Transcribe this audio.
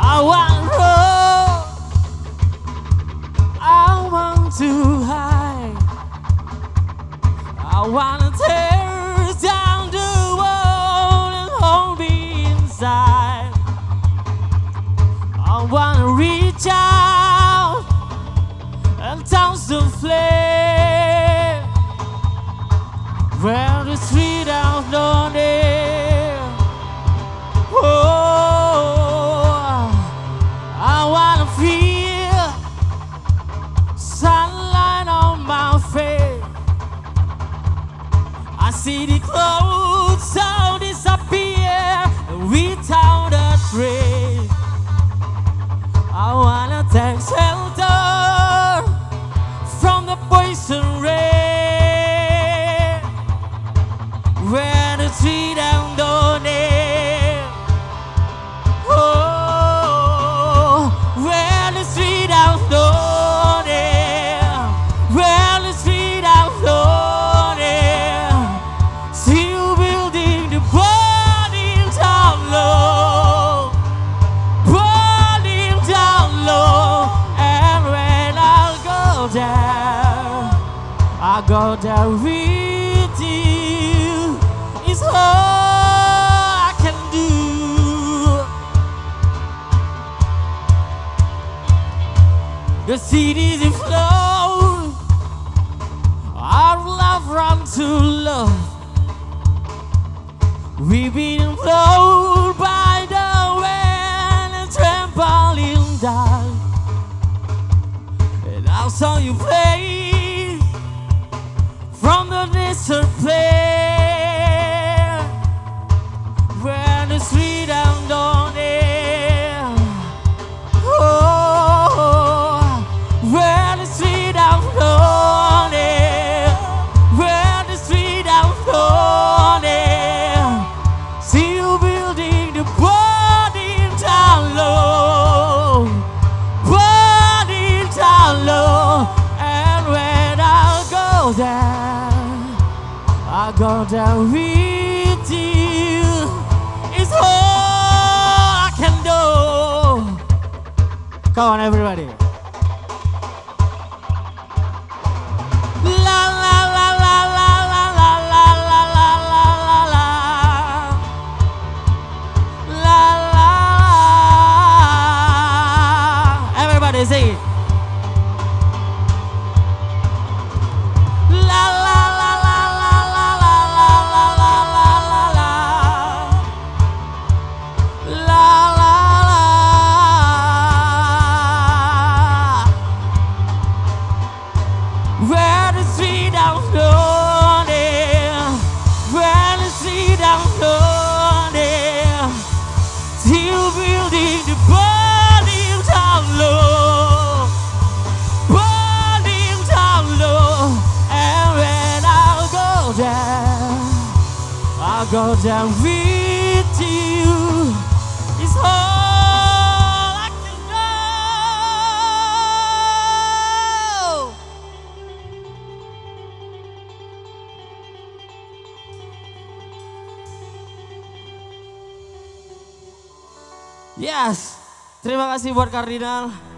I want roll, I want to hide, I wanna tear down the wall and hold me inside. I wanna reach out and touch the flame where the street out lonely. Oh, I wanna feel sunlight on my face. I see the clouds all disappear without a trace. I wanna take shelter from the poison rain where the street and lonely. Oh, where the street and lonely, where the street and lonely. Still building the burning down low, burning down low. And when I go there, I go there with you. It's all I can do. The cities in flow, our love run to love. We've been blown by the wind and trampoline down. And I saw you play from the desert plain where the street and lonely. Oh, where the street and lonely, where the street and lonely. Still building the burning down low, burning down low. And when I go there, I go there with you. It's all I can do. Come on, everybody. La la la la la la la la la la la la la la. Everybody sing it. La la la la la la la la la la la la la la la. Where the street out lonely, where the street out lonely. Still building the burning down low, burning down low. And when I go there, I go there with you. It's all I can do. Yes, terima kasih buat Cardinal.